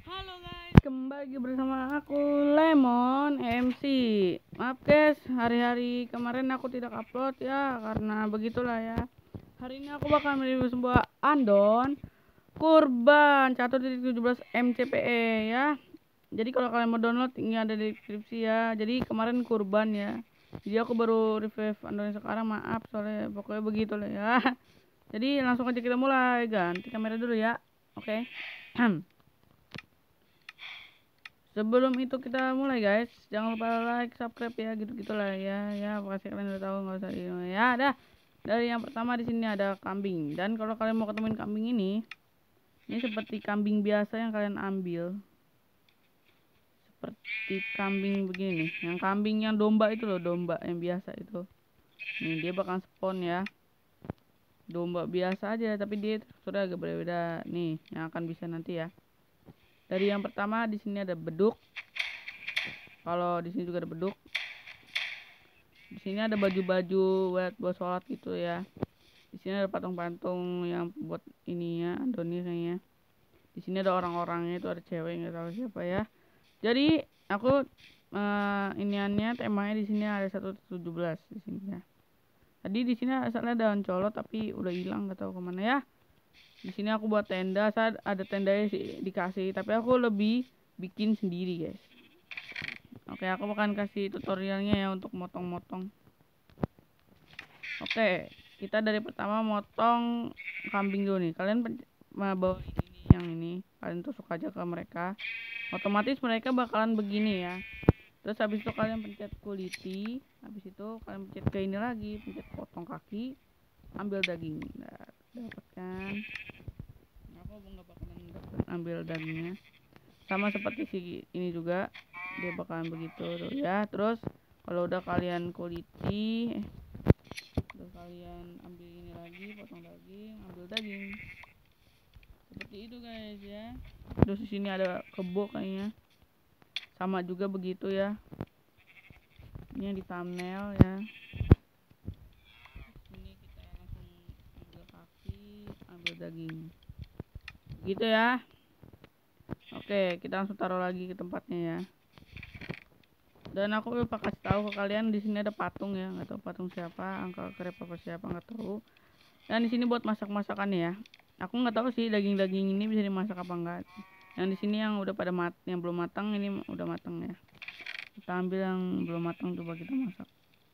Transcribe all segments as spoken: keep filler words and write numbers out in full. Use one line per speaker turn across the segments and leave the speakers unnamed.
Halo guys, kembali lagi bersama aku Lemon M C. Maaf guys, hari-hari kemarin aku tidak upload ya, karena begitulah ya. Hari ini aku bakal mereview sebuah andon kurban satu titik tujuh belas M C P E ya. Jadi kalau kalian mau download ini ada di deskripsi ya. Jadi kemarin kurban ya. Jadi aku baru review andon sekarang, maaf soalnya pokoknya begitulah ya. Jadi langsung aja kita mulai, ganti kamera dulu ya. Oke. Okay. Sebelum itu kita mulai guys, jangan lupa like, subscribe ya, gitu-gitulah ya. Ya, pasti kalian udah tahu, nggak usah di ya. Dah. Dari yang pertama di sini ada kambing. Dan kalau kalian mau ketemuin kambing ini, ini seperti kambing biasa yang kalian ambil. Seperti kambing begini nih. Yang kambing yang domba itu loh, domba yang biasa itu. Nih, dia bakal spawn ya. Domba biasa aja, tapi dia sudah agak berbeda nih, yang akan bisa nanti ya. Dari yang pertama di sini ada beduk. Kalau di sini juga ada beduk. Di sini ada baju-baju buat buat sholat gitu ya. Di sini ada patung-patung yang buat ini ya, andoni kayaknya. Di sini ada orang-orangnya, itu ada cewek nggak tahu siapa ya. Jadi aku uh, iniannya temanya di sini ada satu tujuh belas di sini ya. Tadi di sini asalnya daun colot tapi udah hilang, nggak tahu kemana ya. Di sini aku buat tenda, saat ada tendanya sih dikasih, tapi aku lebih bikin sendiri guys. Oke, aku akan kasih tutorialnya ya untuk motong-motong. Oke, kita dari pertama motong kambing dulu nih. Kalian bawa ini yang ini, kalian tusuk aja ke mereka. Otomatis mereka bakalan begini ya. Terus habis itu kalian pencet kuliti, habis itu kalian pencet ke ini lagi, pencet potong kaki, ambil daging. Nah, dapatkan. Aku nggak bakalan ambil dagingnya. Sama seperti si ini juga, dia bakalan begitu tuh ya. Terus kalau udah kalian kuliti, udah kalian ambil ini lagi, potong daging, ambil daging. Seperti itu guys ya. Terus di sini ada kebo kayaknya. Sama juga begitu ya. Ini yang di thumbnail ya. Ini kita langsung ambil kaki, ambil daging. Gitu ya. Oke, kita langsung taruh lagi ke tempatnya ya. Dan aku lupa kasih tahu ke kalian, di sini ada patung ya, nggak tahu patung siapa, angka kerep apa siapa nggak tahu. Dan di sini buat masak-masakan ya. Aku nggak tahu sih daging-daging ini bisa dimasak apa enggak. Yang di sini yang udah pada mat, yang belum matang, ini udah matang ya. Kita ambil yang belum matang, coba kita masak.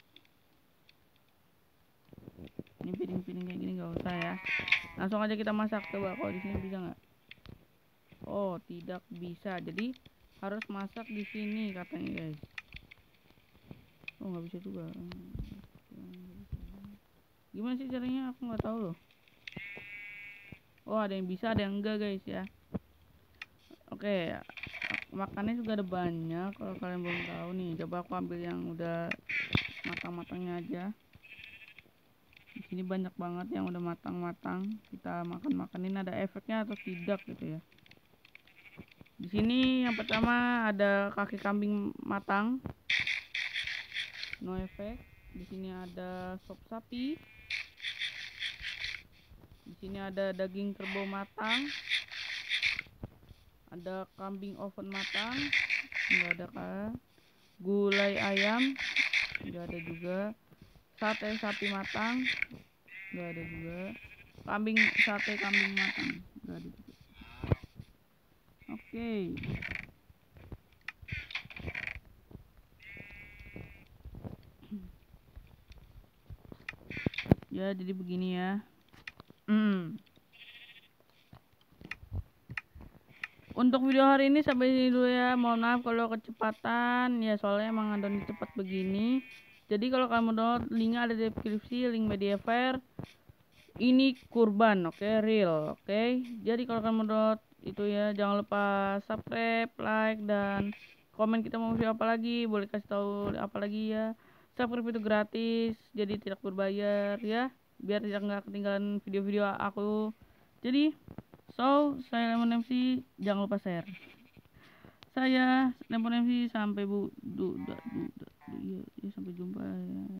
Ini piring-piring kayak gini nggak usah ya. Langsung aja kita masak, coba kalau di sini bisa nggak? Oh, tidak bisa. Jadi harus masak di sini katanya guys. Oh, nggak bisa juga. Gimana sih caranya? Aku nggak tahu loh. Oh, ada yang bisa, ada yang enggak guys ya. Oke, makannya juga ada banyak. Kalau kalian belum tahu nih, coba aku ambil yang udah matang-matangnya aja. Di sini banyak banget yang udah matang-matang. Kita makan-makanin, ada efeknya atau tidak gitu ya. Di sini yang pertama ada kaki kambing matang, no efek. Di sini ada sop sapi. Di sini ada daging kerbau matang. Ada kambing oven matang, nggak ada kan? Gulai ayam, nggak ada juga. Sate sapi matang, nggak ada juga. Kambing sate kambing matang, nggak ada juga. Oke. Ya, jadi begini ya. Hmm. Untuk video hari ini sampai sini dulu ya. Mohon maaf kalau kecepatan ya, soalnya emang andon cepat begini. Jadi kalau kalian mau download, linknya ada di deskripsi, link Mediafire. Ini kurban, oke, okay? Real, oke. Okay? Jadi kalau kalian mau download itu ya, jangan lupa subscribe, like, dan komen kita mau video apa lagi. Boleh kasih tahu apa lagi ya. Subscribe itu gratis, jadi tidak berbayar ya. Biar tidak nggak ketinggalan video-video aku. Jadi so, saya Lemon M C, jangan lupa share. Saya Lemon M C, sampai bu, du, du, du, du, du, ya, ya, sampai jumpa ya.